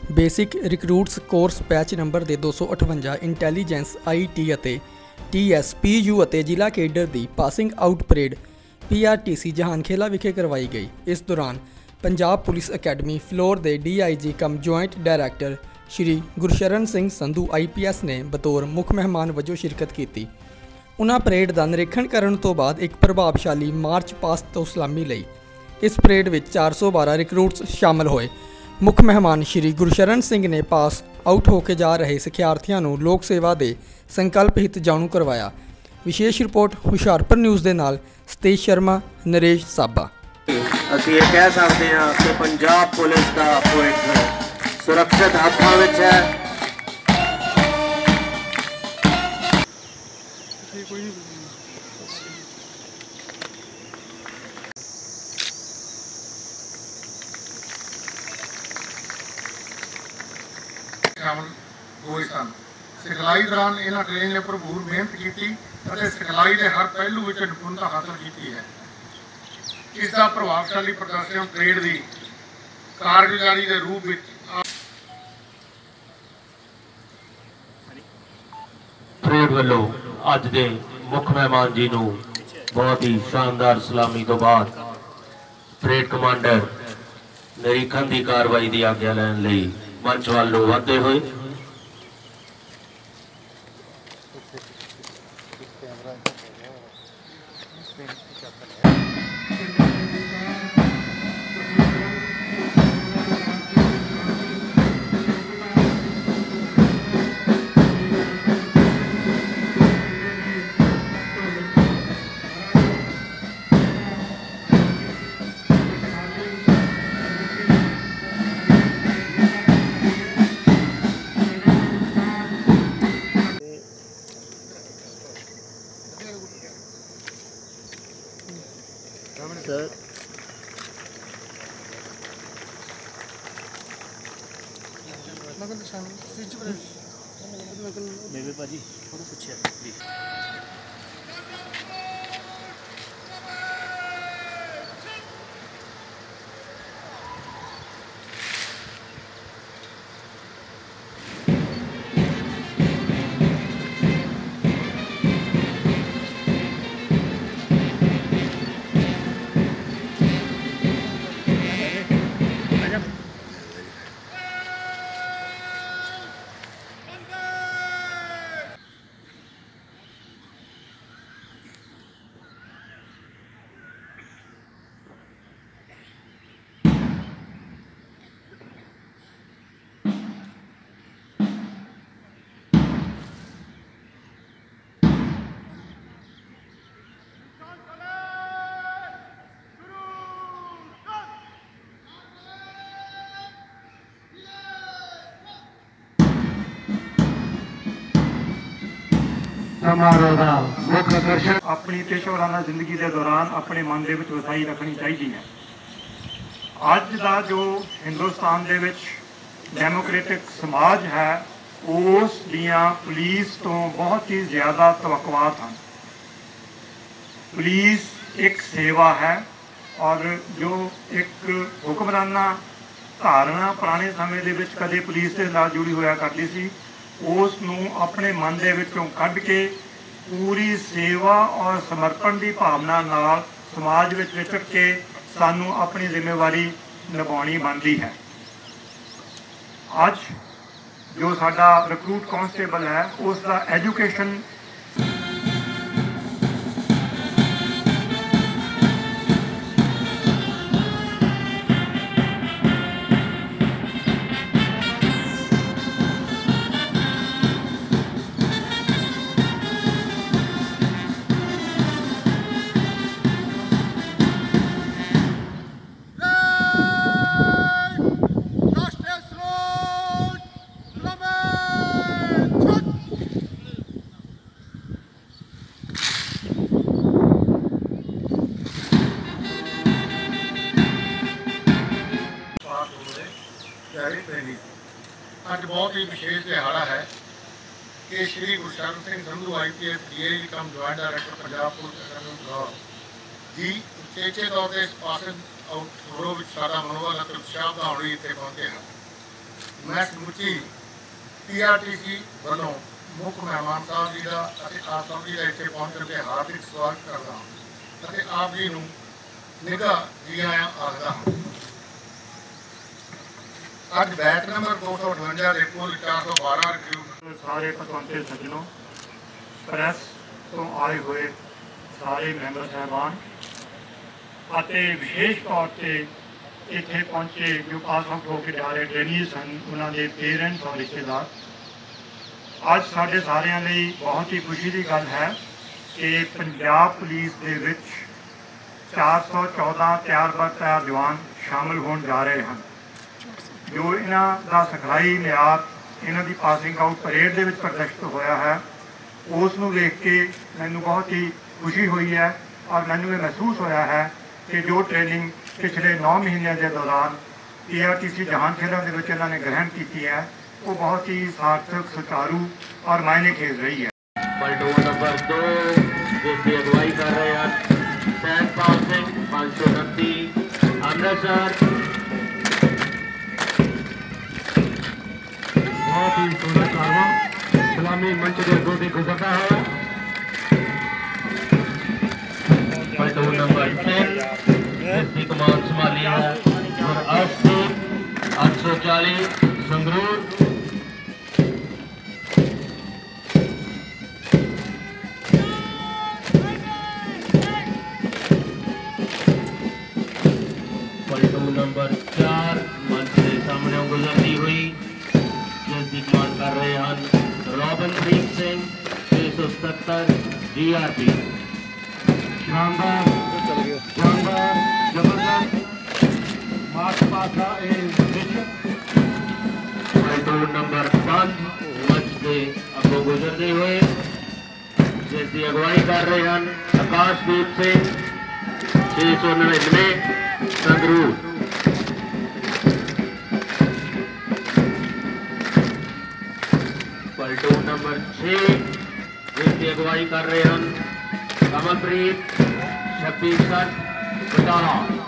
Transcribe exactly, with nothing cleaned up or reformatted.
Basic recruits course batch number ਦੇ दो सौ अठवंजा इंटैलीजेंस आई टी ਅਤੇ टी एस पी यू ਅਤੇ ਜ਼ਿਲ੍ਹਾ ਕੇਡਰ ਦੀ passing out parade P R T C Jahankhelan ਵਿਖੇ ਕਰਵਾਈ ਗਈ। ਇਸ ਦੌਰਾਨ ਪੰਜਾਬ ਪੁਲਿਸ ਅਕੈਡਮੀ ਫਲੋਰ ਦੇ D I G cum joint director Shri Gursharan Singh Sandhu I P S ਨੇ ਬਤੌਰ ਮੁੱਖ ਮਹਿਮਾਨ ਵਜੋਂ ਸ਼ਿਰਕਤ ਕੀਤੀ। ਉਨ੍ਹਾਂ ਪਰੇਡ ਦਾ ਨਿਰੀਖਣ ਕਰਨ ਤੋਂ ਬਾਅਦ ਇੱਕ ਪ੍ਰਭਾਵਸ਼ਾਲੀ ਮਾਰਚ ਪਾਸਟ ਤੋਂ ਸਲਾਮੀ ਲਈ। ਇਸ ਪਰੇਡ ਵਿੱਚ चार सौ बारह ਰਿਕਰੂਟਸ ਸ਼ਾਮਲ ਹੋਏ। ਮੁੱਖ ਮਹਿਮਾਨ ਸ਼੍ਰੀ ਗੁਰਸ਼ਰਨ ਸਿੰਘ ਨੇ ਪਾਸ ਆਊਟ ਹੋ ਕੇ ਜਾ ਰਹੇ ਸਿੱਖਿਆਰਥੀਆਂ ਨੂੰ ਲੋਕ ਸੇਵਾ ਦੇ ਸੰਕਲਪ ਹਿੱਤ ਜਾਣੂ ਕਰਵਾਇਆ। ਵਿਸ਼ੇਸ਼ ਰਿਪੋਰਟ ਹੁਸ਼ਿਆਰਪੁਰ ਨਿਊਜ਼ ਦੇ ਨਾਲ ਸਤੇਜ ਸ਼ਰਮਾ, ਨਰੇਸ਼ ਸਾਬਾ। ਅਸੀਂ ਇਹ ਕਹਿ ਸਕਦੇ ਹਾਂ ਕਿ ਪੰਜਾਬ ਪੁਲਿਸ ਦਾ ਭਵਿੱਖ ਸੁਰੱਖਿਅਤ ਹੱਥਾਂ ਵਿੱਚ ਹੈ। ਸ਼ਾਮਲ ਹੋਏ ਸਨ। ਸਿਖਲਾਈ ਦੌਰਾਨ ਇਹਨਾਂ ਟ੍ਰੇਨ ਨੇ ਭਰਪੂਰ ਮਿਹਨਤ ਕੀਤੀ ਅਤੇ ਸਿਖਲਾਈ ਦੇ ਹਰ ਪਹਿਲੂ ਵਿੱਚ ਨਿਪੁੰਨਤਾ ਹਾਸਲ ਕੀਤੀ ਹੈ। ਇਸ ਦਾ ਪ੍ਰਭਾਵਸ਼ਾਲੀ ਪ੍ਰਦਰਸ਼ਨ ਪਰੇਡ ਦੀ ਕਾਰਗੁਜ਼ਾਰੀ ਦੇ ਰੂਪ ਵਿੱਚ ਪਰੇਡ ਵੱਲੋਂ ਅੱਜ ਦੇ ਮੁੱਖ ਮਹਿਮਾਨ ਜੀ ਨੂੰ ਬਹੁਤ ਹੀ ਸ਼ਾਨਦਾਰ ਸਲਾਮੀ ਤੋਂ ਬਾਅਦ ਪਰੇਡ ਕਮਾਂਡਰ ਨਿਰੀਖਣ ਦੀ ਕਾਰਵਾਈ ਦੀ ਆਗਿਆ ਲੈਣ ਲਈ मंच वाल ਵਧਦੇ ਹੋਏ सर मेरे भाजी थोड़ा पूछे प्लीज। समारोह का मुख्य आकर्षण अपनी पेशेवराना जिंदगी के दौरान अपने मन के वसाई रखनी चाहिए है। अज का जो हिंदुस्तान के डेमोक्रेटिक समाज है उस दियां पुलिस तो बहुत ही ज़्यादा तवक्कुआत हैं। पुलिस एक सेवा है और जो एक हुक्मराना धारणा पुराने समय के कदे पुलिस के नाल जुड़ी होया करती सी उस नूं अपने मन दे विचों कढ के पूरी सेवा और समर्पण की भावना नाल समाज विच विचर के सानू अपनी जिम्मेवारी निभाउणी बनती है। अज जो साडा रिक्रूट कांस्टेबल है उसका एजुकेशन अज बहुत ही विशेष दिहाड़ा है कि Shri Gursharan Singh Sandhu I P S D I G cum joint director Punjab police अकादमी फलोर जी उचेचे तौर पर इस पासिंग आउट समारोह में सारा मनोबल और उत्साह बढ़ाने इतने पहुंचे हैं। ਮੈਂ ਸਮੁੱਚੀ ਪੀ ਆਰ ਟੀ ਸੀ ਵੱਲੋਂ ਮੁੱਖ ਮਹਿਮਾਨ ਸਾਹਿਬ ਜੀ ਦਾ ਅਤੇ ਆਪ ਸਭ ਜੀ ਦਾ ਇੱਥੇ ਪਹੁੰਚਣ 'ਤੇ ਹਾਰਦਿਕ ਸਵਾਗਤ ਕਰਦਾ ਹਾਂ ਅਤੇ ਆਪ ਜੀ ਨੂੰ ਨਿੱਘਾ ਜੀ ਆਇਆਂ ਆਖਦਾ ਹਾਂ। ਅੱਜ ਬੈਚ ਨੰਬਰ ਦੋ ਸੌ ਅਠਵੰਜਾ ਦੇ ਕੁੱਲ ਚਾਰ ਸੌ ਬਾਰਾਂ ਰਿਵਿਊ ਸਾਰੇ ਪਤਵੰਤੇ ਸੱਜਣੋਂ, ਪ੍ਰੈਸ ਤੋਂ ਆਏ ਹੋਏ ਸਾਰੇ ਮੈਂਬਰ ਸਾਹਿਬਾਨ ਅਤੇ ਵਿਸ਼ੇਸ਼ ਤੌਰ 'ਤੇ ਇੱਥੇ ਪਹੁੰਚੇ ਜੋ ਪਾਸ ਆਊਟ ਹੋ ਕੇ ਜਾ ਰਹੇ ਟ੍ਰੇਨੀਜ਼ ਹਨ, ਉਹਨਾਂ ਦੇ ਪੇਰੈਂਟਸ ਔਰ ਰਿਸ਼ਤੇਦਾਰ। ਅੱਜ ਸਾਡੇ ਸਾਰਿਆਂ ਲਈ ਬਹੁਤ ਹੀ ਖੁਸ਼ੀ ਦੀ ਗੱਲ ਹੈ ਕਿ ਪੰਜਾਬ ਪੁਲਿਸ ਦੇ ਵਿੱਚ ਚਾਰ ਸੌ ਚੌਦਾਂ ਤਿਆਰ ਬਰ ਤਿਆਰ ਜਵਾਨ ਸ਼ਾਮਲ ਹੋਣ ਜਾ ਰਹੇ ਹਨ। ਜੋ ਇਹਨਾਂ ਦਾ ਸਿਖਲਾਈ ਮਿਆਰ ਇਹਨਾਂ ਦੀ ਪਾਸਿੰਗ ਆਊਟ ਪਰੇਡ ਦੇ ਵਿੱਚ ਪ੍ਰਦਰਸ਼ਿਤ ਹੋਇਆ ਹੈ, ਉਸ ਨੂੰ ਵੇਖ ਕੇ ਮੈਨੂੰ ਬਹੁਤ ਹੀ ਖੁਸ਼ੀ ਹੋਈ ਹੈ ਔਰ ਮੈਨੂੰ ਇਹ ਮਹਿਸੂਸ ਹੋਇਆ ਹੈ ਕਿ ਜੋ ਟ੍ਰੇਨਿੰਗ ਪਿਛਲੇ ਨੌ ਮਹੀਨਿਆਂ ਦੇ ਦੌਰਾਨ ਪੀ ਆਰ ਟੀ ਸੀ ਜਹਾਨ ਖੇਲਾਂ ਦੇ ਵਿੱਚ ਇਹਨਾਂ ਨੇ ਗ੍ਰਹਿਣ ਕੀਤੀ ਹੈ, ਉਹ ਬਹੁਤ ਹੀ ਸਾਰਥਕ, ਸੁਚਾਰੂ ਔਰ ਮਾਇਨੇ ਖੇਡ ਰਹੀ ਹੈ। ਪਲਟੂਨ ਨੰਬਰ ਦੋ ਜਿਸ ਦੀ ਅਗਵਾਈ ਕਰ ਰਹੇ ਹਨ ਸਹਿਜਪਾਲ ਸਿੰਘ ਪੰਜ ਸੌ ਉਨੱਤੀ ਅੰਮ੍ਰਿਤਸਰ। बहुत ही सुंदर कारवा सलामी मंच के अगों से गुजरता है। प्लेटून नंबर तीन जिसकी कमान संभाली है गुरअर्शदीप आठ सौ चालीस संगरूर। प्लेटून नंबर चार मंच के सामने गुजरती हुई जिसकी कमान कर रहे हैं रॉबिनप्रीत सिंह छे सौ सत्तर जी आर पी। शानदार शानदार जबरदस्त मार्च पासा प्लेटून नंबर पांच मंच से अगों गुजरते हुए जिसकी अगवाई कर रहे हैं आकाशदीप सिंह छे सौ नड़िनवे संगरूर। प्लेटून नंबर छह जिसकी अगवाई कर रहे हैं कमलप्रीत छब्बीस बटाला।